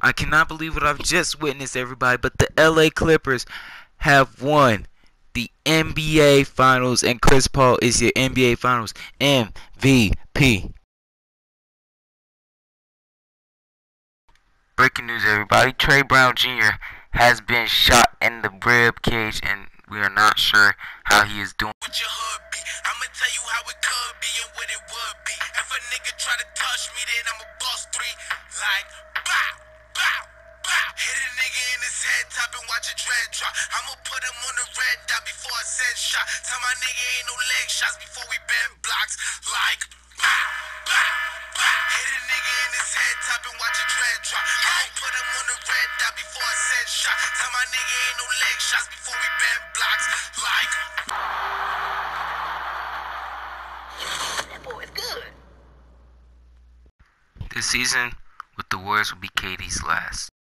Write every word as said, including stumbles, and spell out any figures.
I cannot believe what I've just witnessed, everybody, but the L A Clippers have won the N B A Finals, and Chris Paul is your N B A Finals M V P. Breaking news, everybody. Trey Brown Junior has been shot in the rib cage, and we are not sure how he is doing. What your hood be? I'ma tell you how it could be and what it would be. If a nigga try to touch me, then I'ma boss three. Like, bow, bow, bow. Hit a nigga in his head top and watch a dread drop. I'ma put him on the red dot before I said shot. Tell my nigga ain't no leg shots before we bend blocks. Like, bow, bow, bow. Hit a nigga in his head top and watch a dread drop. I'ma put him on the red dot before I said shot. Tell my nigga ain't no leg shots before we bend blocks. Like, that boy's good. This season with the Warriors will be K D's last.